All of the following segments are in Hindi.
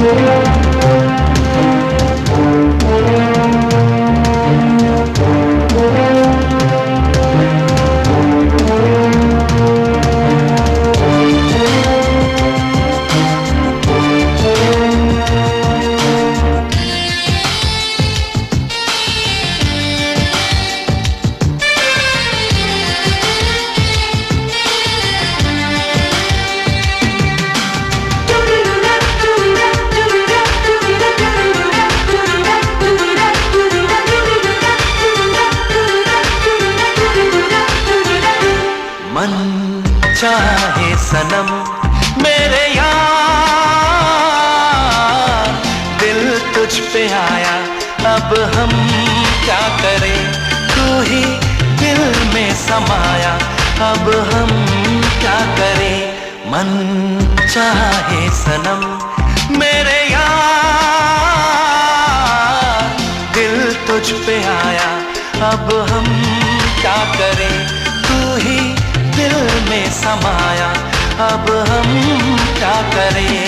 मन चाहे सनम मेरे यार, दिल तुझ पे आया अब हम क्या करें, तू ही दिल में समाया अब हम क्या करें। मन चाहे सनम मेरे यार, दिल तुझ पे आया अब हम क्या करें, तू ही दिल में समाया अब हम क्या करें।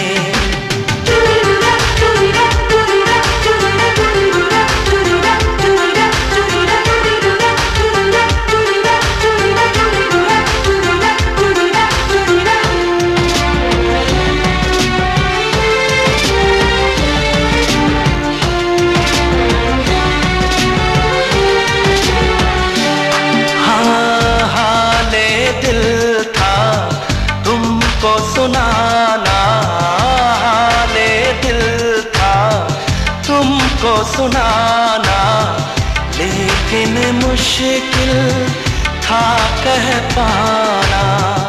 सुनाना हाले दिल था तुमको सुनाना, लेकिन मुश्किल था कह पाना।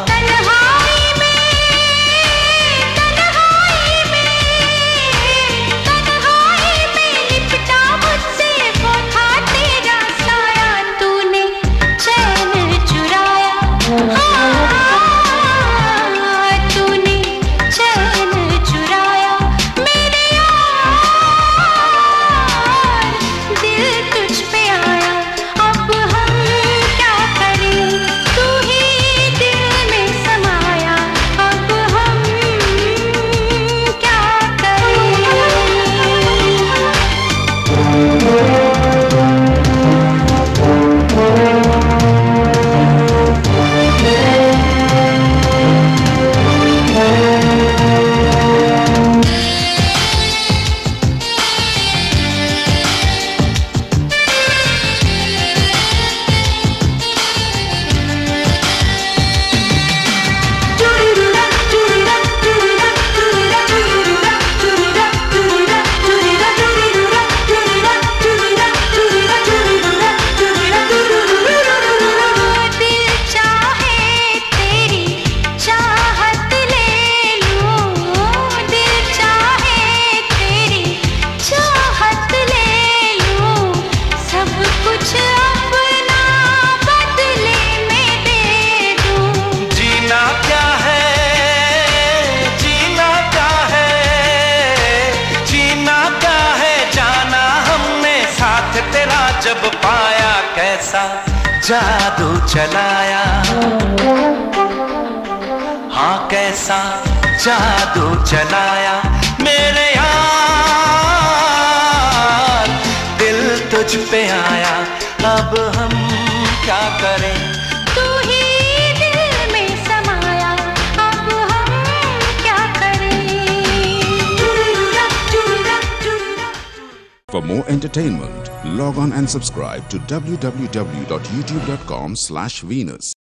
जब पाया कैसा जादू चलाया, हाँ कैसा जादू चलाया मेरे यार, दिल तुझ पे आया अब हम क्या करें, तू ही दिल में समाया अब हम क्या करें। For more entertainment, log on and subscribe to www.youtube.com/Venus.